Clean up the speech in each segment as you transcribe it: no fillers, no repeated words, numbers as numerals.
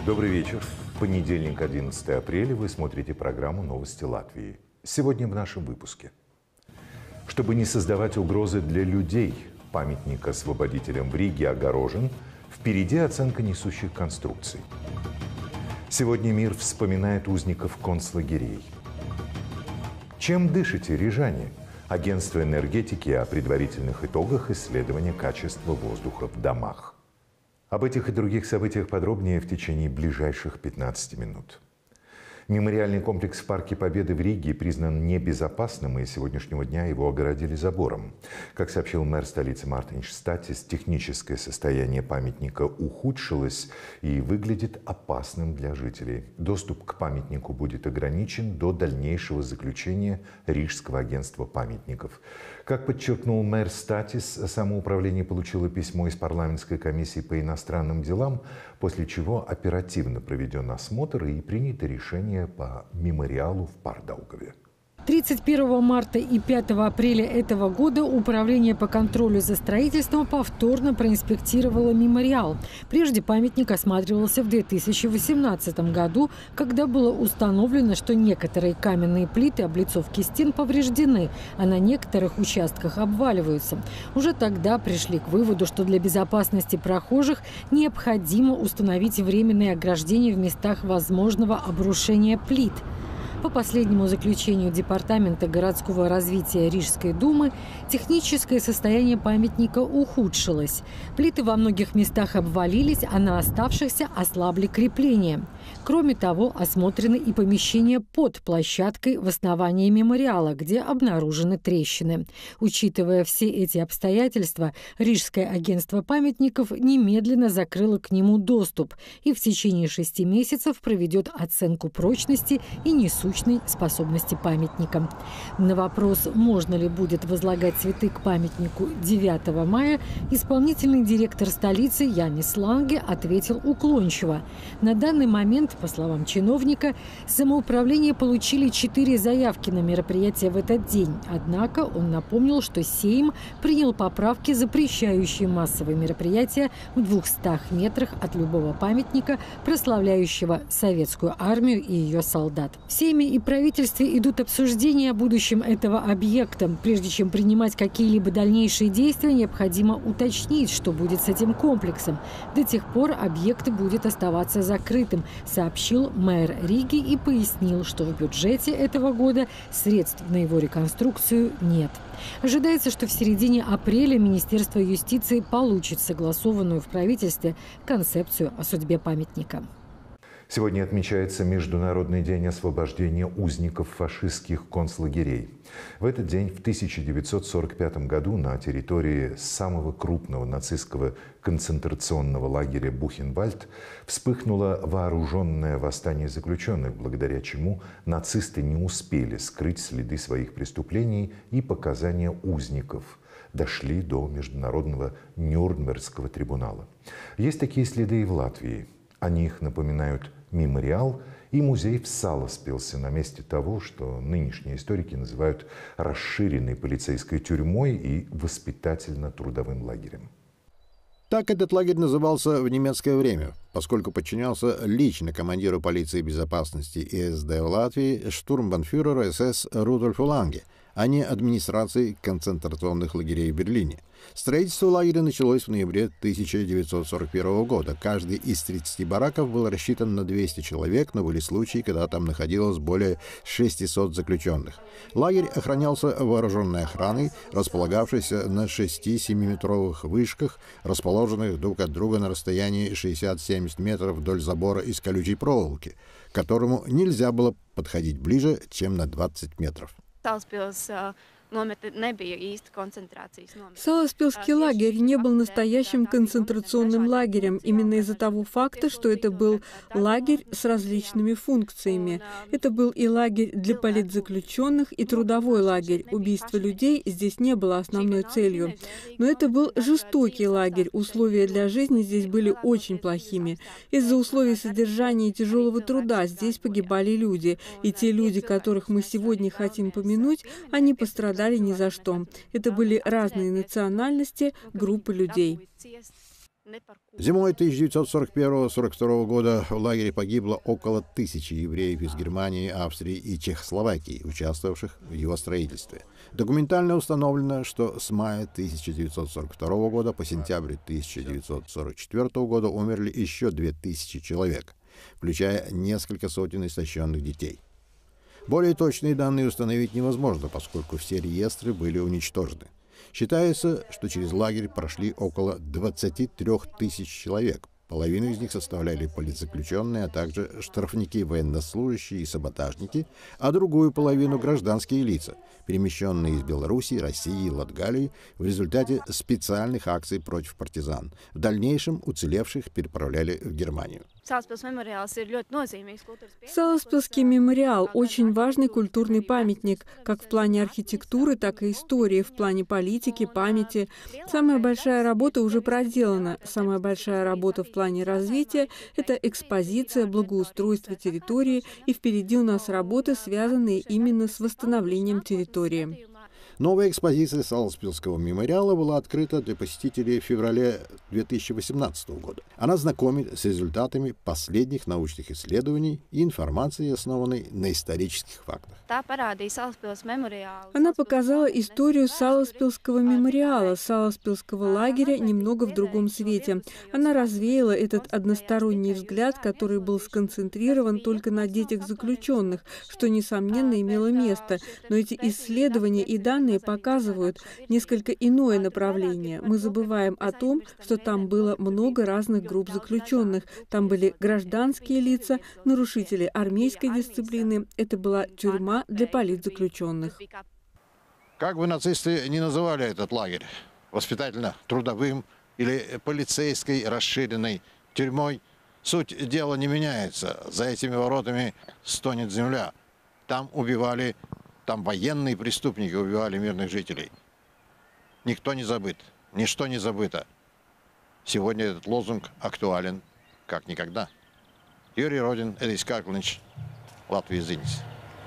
Добрый вечер. Понедельник, 11 апреля. Вы смотрите программу «Новости Латвии». Сегодня в нашем выпуске. Чтобы не создавать угрозы для людей, памятник освободителям в Риге огорожен. Впереди оценка несущих конструкций. Сегодня мир вспоминает узников концлагерей. Чем дышите, рижане? Агентство энергетики о предварительных итогах исследования качества воздуха в домах. Об этих и других событиях подробнее в течение ближайших 15 минут. Мемориальный комплекс в Парке Победы в Риге признан небезопасным, и с сегодняшнего дня его огородили забором. Как сообщил мэр столицы Мартинš Statis, техническое состояние памятника ухудшилось и выглядит опасным для жителей. Доступ к памятнику будет ограничен до дальнейшего заключения Рижского агентства памятников. Как подчеркнул мэр Statis, самоуправление получило письмо из парламентской комиссии по иностранным делам, после чего оперативно проведен осмотр и принято решение по мемориалу в Пардаугаве. 31 марта и 5 апреля этого года Управление по контролю за строительством повторно проинспектировало мемориал. Прежде памятник осматривался в 2018 году, когда было установлено, что некоторые каменные плиты облицовки стен повреждены, а на некоторых участках обваливаются. Уже тогда пришли к выводу, что для безопасности прохожих необходимо установить временные ограждения в местах возможного обрушения плит. По последнему заключению Департамента городского развития Рижской думы, техническое состояние памятника ухудшилось. Плиты во многих местах обвалились, а на оставшихся ослабли крепления. Кроме того, осмотрены и помещения под площадкой в основании мемориала, где обнаружены трещины. Учитывая все эти обстоятельства, Рижское агентство памятников немедленно закрыло к нему доступ и в течение 6 месяцев проведет оценку прочности и несущей способности памятника. На вопрос, можно ли будет возлагать цветы к памятнику 9 мая, исполнительный директор столицы Янис Ланге ответил уклончиво. На данный момент, по словам чиновника, самоуправление получили 4 заявки на мероприятие в этот день. Однако он напомнил, что Сейм принял поправки, запрещающие массовые мероприятия в 200 метрах от любого памятника, прославляющего советскую армию и ее солдат. В Сейме и правительстве идут обсуждения о будущем этого объекта. Прежде чем принимать какие-либо дальнейшие действия, необходимо уточнить, что будет с этим комплексом. До тех пор объект будет оставаться закрытым, сообщил мэр Риги и пояснил, что в бюджете этого года средств на его реконструкцию нет. Ожидается, что в середине апреля Министерство юстиции получит согласованную в правительстве концепцию о судьбе памятника. Сегодня отмечается Международный день освобождения узников фашистских концлагерей. В этот день, в 1945 году, на территории самого крупного нацистского концентрационного лагеря Бухенвальд вспыхнуло вооруженное восстание заключенных, благодаря чему нацисты не успели скрыть следы своих преступлений, и показания узников дошли до Международного Нюрнбергского трибунала. Есть такие следы и в Латвии. О них напоминают мемориал и музей в Саласпилсе, на месте того, что нынешние историки называют расширенной полицейской тюрьмой и воспитательно-трудовым лагерем. Так этот лагерь назывался в немецкое время, поскольку подчинялся лично командиру полиции безопасности ИСД в Латвии штурмбанфюреру СС Рудольфу Ланге, а не администрации концентрационных лагерей в Берлине. Строительство лагеря началось в ноябре 1941 года. Каждый из 30 бараков был рассчитан на 200 человек, но были случаи, когда там находилось более 600 заключенных. Лагерь охранялся вооруженной охраной, располагавшейся на 6-7-метровых вышках, расположенных друг от друга на расстоянии 60-70 метров вдоль забора из колючей проволоки, к которому нельзя было подходить ближе, чем на 20 метров. Саласпилский лагерь не был настоящим концентрационным лагерем именно из-за того факта, что это был лагерь с различными функциями. Это был и лагерь для политзаключенных, и трудовой лагерь. Убийство людей здесь не было основной целью. Но это был жестокий лагерь. Условия для жизни здесь были очень плохими. Из-за условий содержания и тяжелого труда здесь погибали люди. И те люди, которых мы сегодня хотим помянуть, они пострадали ни за что. Это были разные национальности, группы людей. Зимой 1941-1942 года в лагере погибло около 1000 евреев из Германии, Австрии и Чехословакии, участвовавших в его строительстве. Документально установлено, что с мая 1942 года по сентябрь 1944 года умерли еще 2000 человек, включая несколько сотен истощенных детей. Более точные данные установить невозможно, поскольку все реестры были уничтожены. Считается, что через лагерь прошли около 23 тысяч человек. Половину из них составляли политзаключенные, а также штрафники, военнослужащие и саботажники, а другую половину — гражданские лица, перемещенные из Белоруссии, России и Латгалии в результате специальных акций против партизан. В дальнейшем уцелевших переправляли в Германию. Саласпилский мемориал – очень важный культурный памятник, как в плане архитектуры, так и истории, в плане политики, памяти. Самая большая работа уже проделана. Самая большая работа в плане развития – это экспозиция, благоустройство территории, и впереди у нас работы, связанные именно с восстановлением территории. Новая экспозиция Саласпилского мемориала была открыта для посетителей в феврале 2018 года. Она знакомит с результатами последних научных исследований и информацией, основанной на исторических фактах. Она показала историю Саласпилского мемориала, Саласпилского лагеря немного в другом свете. Она развеяла этот односторонний взгляд, который был сконцентрирован только на детях заключенных, что, несомненно, имело место. Но эти исследования и данные показывают несколько иное направление. Мы забываем о том, что там было много разных групп заключенных. Там были гражданские лица, нарушители армейской дисциплины. Это была тюрьма для политзаключенных. Как бы нацисты ни называли этот лагерь, воспитательно-трудовым или полицейской расширенной тюрьмой, суть дела не меняется. За этими воротами стонет земля. Там убивали, там военные преступники убивали мирных жителей. Никто не забыт, ничто не забыто. Сегодня этот лозунг актуален как никогда. Юрий Родин, Эдис Карклинч, Латвия Зинис.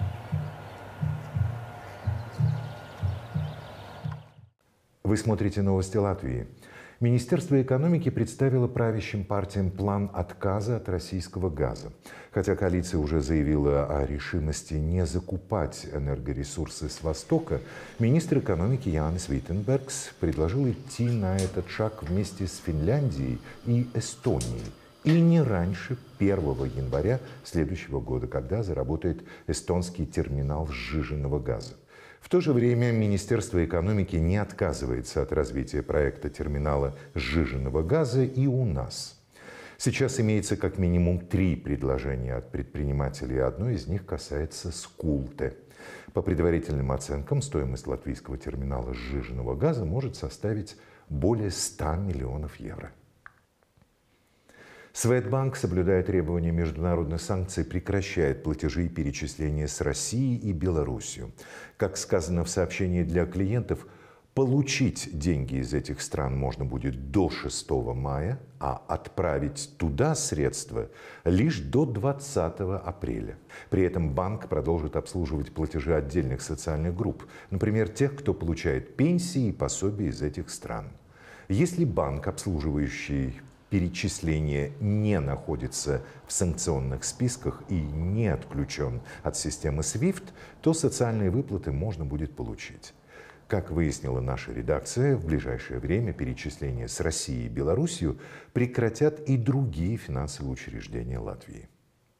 Вы смотрите «Новости Латвии». Министерство экономики представило правящим партиям план отказа от российского газа. Хотя коалиция уже заявила о решимости не закупать энергоресурсы с Востока, министр экономики Янис Виттенбергс предложил идти на этот шаг вместе с Финляндией и Эстонией. И не раньше 1 января следующего года, когда заработает эстонский терминал сжиженного газа. В то же время Министерство экономики не отказывается от развития проекта терминала сжиженного газа и у нас. Сейчас имеется как минимум 3 предложения от предпринимателей. Одно из них касается Скулте. По предварительным оценкам, стоимость латвийского терминала сжиженного газа может составить более 100 миллионов евро. Светбанк, соблюдая требования международных санкций, прекращает платежи и перечисления с Россией и Белоруссией. Как сказано в сообщении для клиентов, получить деньги из этих стран можно будет до 6 мая, а отправить туда средства лишь до 20 апреля. При этом банк продолжит обслуживать платежи отдельных социальных групп, например, тех, кто получает пенсии и пособия из этих стран. Если банк, обслуживающий перечисление, не находится в санкционных списках и не отключен от системы SWIFT, то социальные выплаты можно будет получить. Как выяснила наша редакция, в ближайшее время перечисления с Россией и Белоруссией прекратят и другие финансовые учреждения Латвии.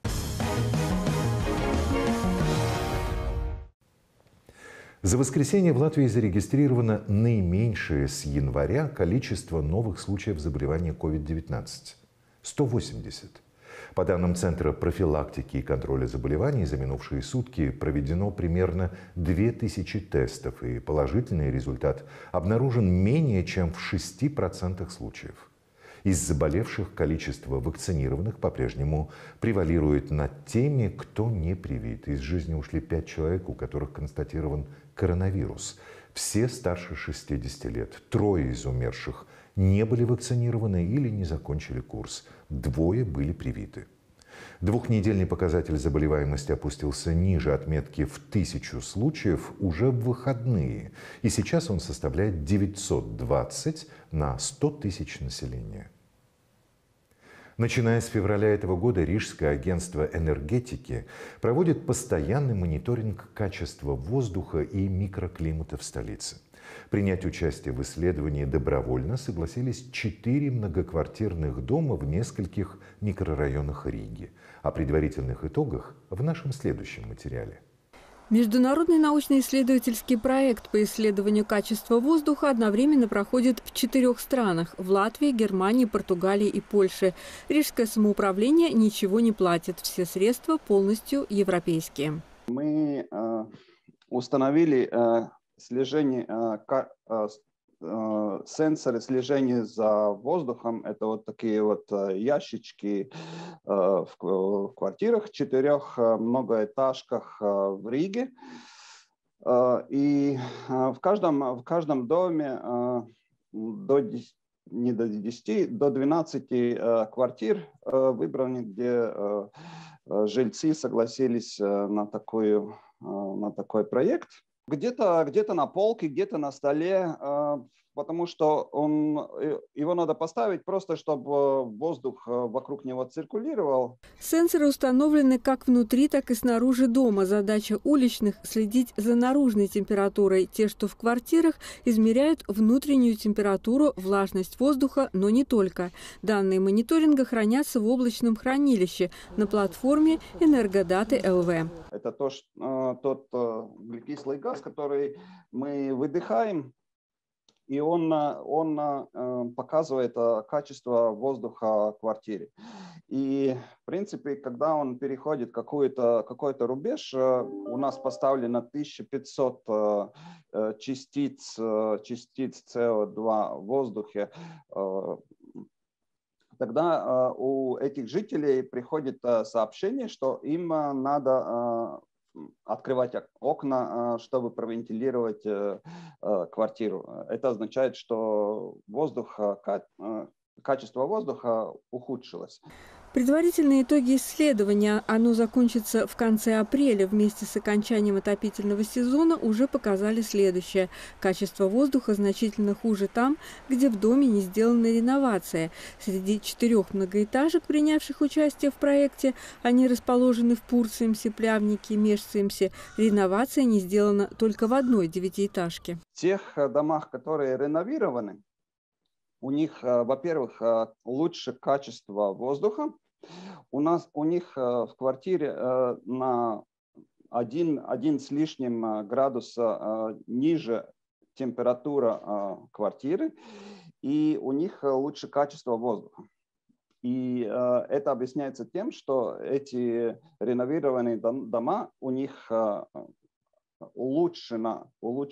За воскресенье в Латвии зарегистрировано наименьшее с января количество новых случаев заболевания COVID-19 – 180. По данным Центра профилактики и контроля заболеваний, за минувшие сутки проведено примерно 2000 тестов, и положительный результат обнаружен менее чем в 6% случаев. Из заболевших количество вакцинированных по-прежнему превалирует над теми, кто не привит. Из жизни ушли 5 человек, у которых констатирован коронавирус. Все старше 60 лет. 3 из умерших не были вакцинированы или не закончили курс. 2 были привиты. Двухнедельный показатель заболеваемости опустился ниже отметки в 1000 случаев уже в выходные. И сейчас он составляет 920 на 100 тысяч населения. Начиная с февраля этого года Рижское агентство энергетики проводит постоянный мониторинг качества воздуха и микроклимата в столице. Принять участие в исследовании добровольно согласились 4 многоквартирных дома в нескольких микрорайонах Риги. О предварительных итогах в нашем следующем материале. Международный научно-исследовательский проект по исследованию качества воздуха одновременно проходит в 4 странах – в Латвии, Германии, Португалии и Польше. Рижское самоуправление ничего не платит, все средства полностью европейские. Мы установили сенсоры слежения за воздухом. Это вот такие вот ящички в квартирах, 4 многоэтажках в Риге. И в каждом доме не до 10, до 12 квартир выбраны, где жильцы согласились на такой проект. Где-то на полке, где-то на столе, потому что его надо поставить просто, чтобы воздух вокруг него циркулировал. Сенсоры установлены как внутри, так и снаружи дома. Задача уличных – следить за наружной температурой. Те, что в квартирах, измеряют внутреннюю температуру, влажность воздуха, но не только. Данные мониторинга хранятся в облачном хранилище на платформе «Энергодаты ЛВ». Это тот углекислый газ, который мы выдыхаем, и он показывает качество воздуха в квартире. И, в принципе, когда он переходит какой-то рубеж, у нас поставлено 1500 частиц СО2 в воздухе, тогда у этих жителей приходит сообщение, что им надо открывать окна, чтобы провентилировать квартиру. Это означает, что качество воздуха ухудшилось. Предварительные итоги исследования, оно закончится в конце апреля, вместе с окончанием отопительного сезона, уже показали следующее. Качество воздуха значительно хуже там, где в доме не сделана реновация. Среди 4 многоэтажек, принявших участие в проекте, они расположены в Пурцемсе, Плявнике, Межцемсе. Реновация не сделана только в одной 9-этажке. В тех домах, которые реновированы, у них, во-первых, лучше качество воздуха. У них в квартире на 1 с лишним градуса ниже температура квартиры, и у них лучше качество воздуха. И это объясняется тем, что эти реновированные дома, у них улучшена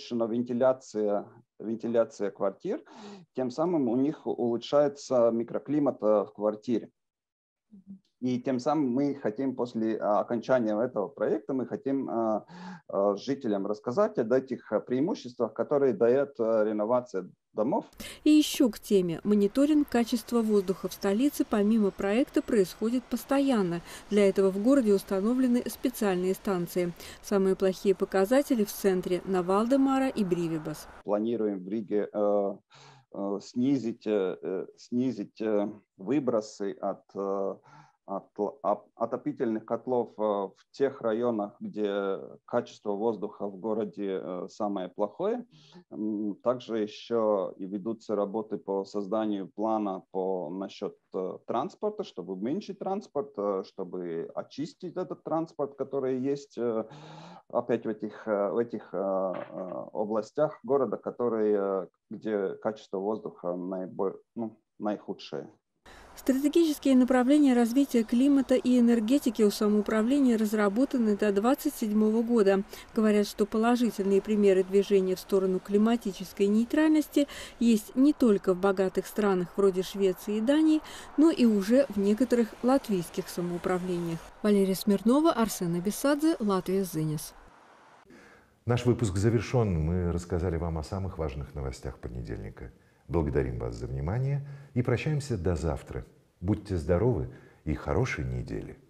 вентиляция квартир, тем самым у них улучшается микроклимат в квартире. И тем самым мы хотим после окончания этого проекта, мы хотим жителям рассказать об этих преимуществах, которые дает реновация домов. И еще к теме. Мониторинг качества воздуха в столице помимо проекта происходит постоянно. Для этого в городе установлены специальные станции. Самые плохие показатели в центре – на Валдемара и Бривибас. Планируем в Риге снизить выбросы от отопительных котлов в тех районах, где качество воздуха в городе самое плохое. Также еще и ведутся работы по созданию плана насчет транспорта, чтобы уменьшить транспорт, чтобы очистить этот транспорт, который есть опять в этих областях города, где качество воздуха наихудшее. Стратегические направления развития климата и энергетики у самоуправления разработаны до 2027 года. Говорят, что положительные примеры движения в сторону климатической нейтральности есть не только в богатых странах вроде Швеции и Дании, но и уже в некоторых латвийских самоуправлениях. Валерия Смирнова, Арсен Абисадзе, Латвия Зинес. Наш выпуск завершен. Мы рассказали вам о самых важных новостях понедельника. Благодарим вас за внимание и прощаемся до завтра. Будьте здоровы и хорошей недели.